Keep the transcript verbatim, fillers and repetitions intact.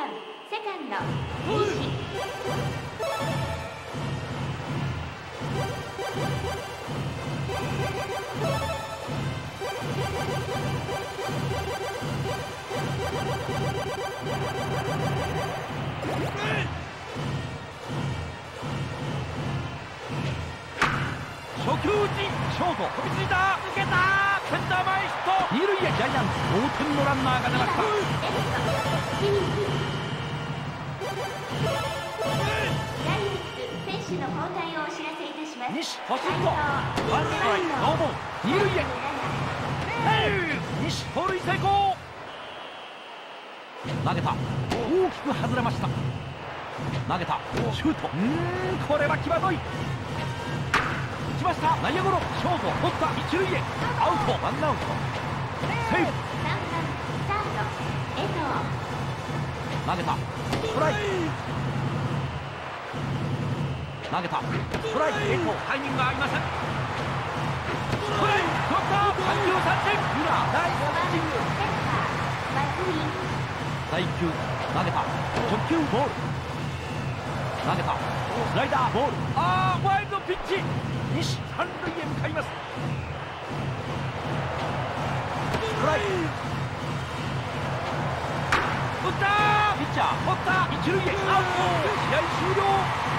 番セカンド西。 初球打ち、ショート飛びついた、抜けた、センター前ヒット、二塁へジャイアンツ同点のランナーが出ました。 選手の交代をお知らせいたします。 西ポチッと、ワンストライクノーボール、二塁へ西盗塁成功。投げた、大きく外れました。投げた、シュート、うーんこれは際どい。来ました、内野ゴロ、ショート取った、一塁へアウト、ワンアウトセーフ。 さんばんサード江藤。 投げた、ストライク、投げた、ストライク、江藤タイミングが合いません。ストライク取った、さん球三振、ウラナイスピッチング。第いっ球投げた、直球ボール、投げた、スライダーボール、あーワイルドピッチ、西三塁へ向かいます。ストライク打った、ピッチャー取った、一塁へアウト、試合終了。